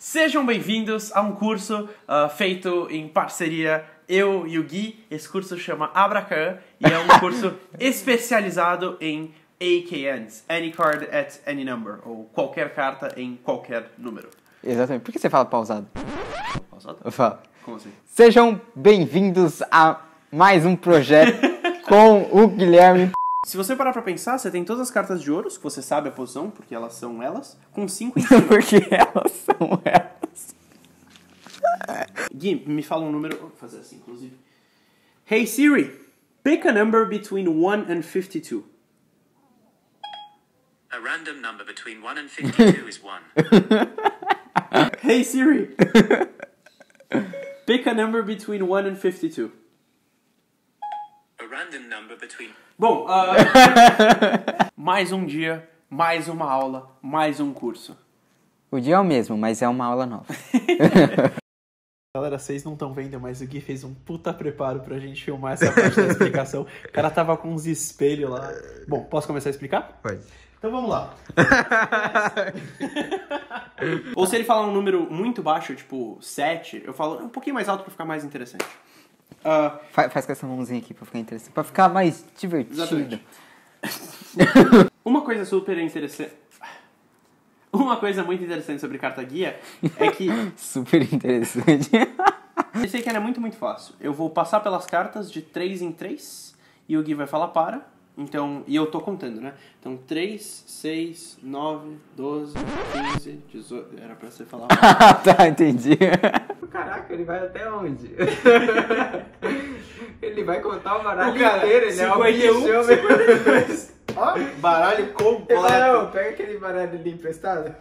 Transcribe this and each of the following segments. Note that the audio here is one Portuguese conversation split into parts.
Sejam bem-vindos a um curso feito em parceria eu e o Gui. Esse curso chama Abracan e é um curso especializado em AKNs, Any Card at Any Number, ou qualquer carta em qualquer número. Exatamente. Por que você fala pausado? Pausado? Eu falo. Como assim? Sejam bem-vindos a mais um projeto com o Guilherme. Se você parar pra pensar, você tem todas as cartas de ouros, que você sabe a posição, porque elas são elas, com 5 em cima. Porque elas são elas. Gui, me fala um número. Vou fazer assim, inclusive. Hey Siri, pick a number between 1 and 52. A random number between 1 and 52 is 1. Hey Siri, pick a number between 1 and 52. A random number between... Bom, mais um dia, mais uma aula, mais um curso. O dia é o mesmo, mas é uma aula nova. Galera, vocês não estão vendo, mas o Gui fez um puta preparo pra gente filmar essa parte da explicação. O cara tava com uns espelhos lá. Bom, posso começar a explicar? Pode. Então vamos lá. Ou se ele falar um número muito baixo, tipo 7, eu falo um pouquinho mais alto pra ficar mais interessante. Faz com essa mãozinha aqui pra ficar interessante. Pra ficar mais divertido. Exatamente. Uma coisa super interessante... Uma coisa muito interessante sobre carta guia é que... Super interessante. Eu sei que ela é muito fácil. Eu vou passar pelas cartas de 3 em 3 e o Gui vai falar para. Então, e eu tô contando, né? Então, 3, 6, 9, 12, 15, 18... Era pra você falar... Tá, entendi. Caraca, ele vai até onde? Ele vai contar o baralho cara, inteiro, ele 51, 52. Ó, baralho completo. Não, pega aquele baralho ali emprestado.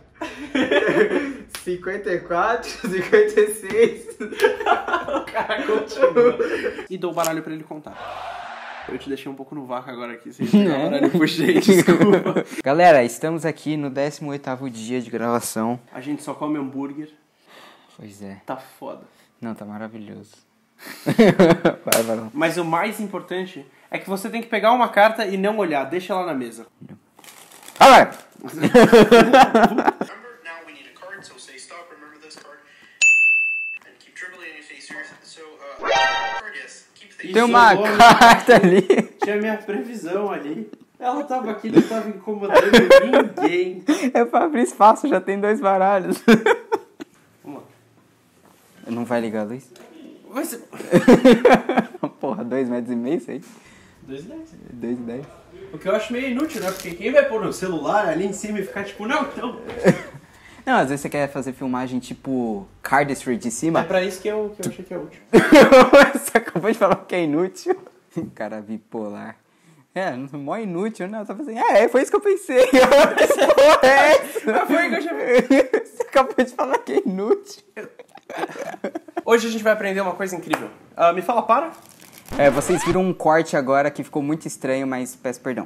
54, 56. O cara continua. E dou o baralho pra ele contar. Eu te deixei um pouco no vácuo agora aqui, sem jogar o baralho puxei, desculpa. Galera, estamos aqui no 18º dia de gravação. A gente só come hambúrguer. Pois é. Tá foda. Não, tá maravilhoso. Vai. Mas o mais importante é que você tem que pegar uma carta e não olhar. Deixa ela na mesa. Alright. Remember, now we need a card, so say stop, remember this card. And keep dribbling in your face here. So, card, yes. Keep the... Tem uma Isolou, carta ali. Tinha minha previsão ali. Ela tava aqui, não tava incomodando ninguém. É pra abrir espaço, já tem 2 baralhos. Vamos lá. Não vai ligar a luz? Vai ser... Porra, 2,5 metros isso aí? 2,10. 2,10. O que eu acho meio inútil, né? Porque quem vai pôr o celular ali em cima e ficar tipo, não, então... Não, às vezes você quer fazer filmagem tipo Cardistry de É cima. pra isso que eu achei que é útil. Você acabou de falar que é inútil. Cara bipolar. É, mó inútil, né? Eu tava assim, foi isso que eu pensei. Porra, é essa? Foi que eu já... Você acabou de falar que é inútil. Hoje a gente vai aprender uma coisa incrível. Me fala para. Vocês viram um corte agora que ficou muito estranho, mas peço perdão.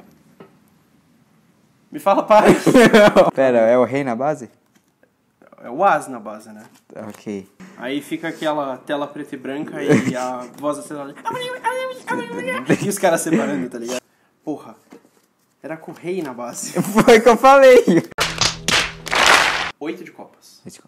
Me fala para. Pera, é o rei na base? É o as na base, né? Ok. Aí fica aquela tela preta e branca e a voz acelerada. E os caras separando, tá ligado? Porra. Era com o rei na base. Foi o que eu falei. 8 de copas. Desculpa.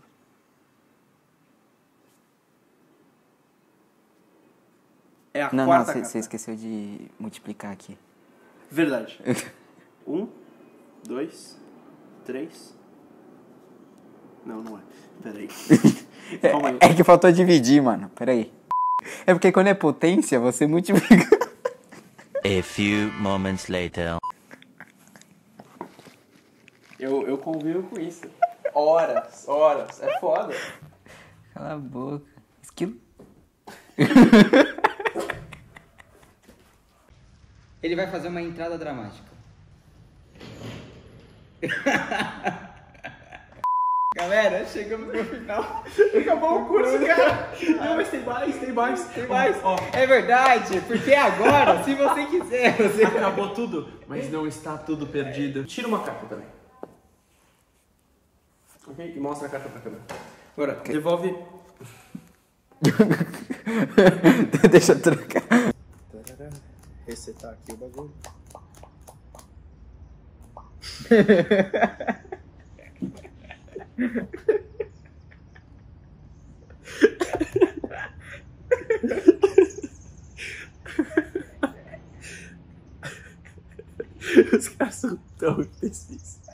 É a Não, quarta você carta. esqueceu de multiplicar aqui. Verdade. 1, 2, 3... Não é. Peraí. Calma aí. É que faltou dividir, mano. Peraí. É porque quando é potência, você multiplica. A few moments later. Eu convivo com isso. Horas. É foda. Cala a boca. Esquilo. Ele vai fazer uma entrada dramática. Galera, chegamos no final. Acabou o curso, cara. Não, mas tem mais. Ó, É verdade, porque agora, se você quiser, você... acabou tudo, mas não está tudo perdido. Tira uma carta também. Ok? E mostra a carta pra câmera. Agora, devolve. Deixa eu trocar. Resetar aqui o bagulho. Os caras são tão imbecis.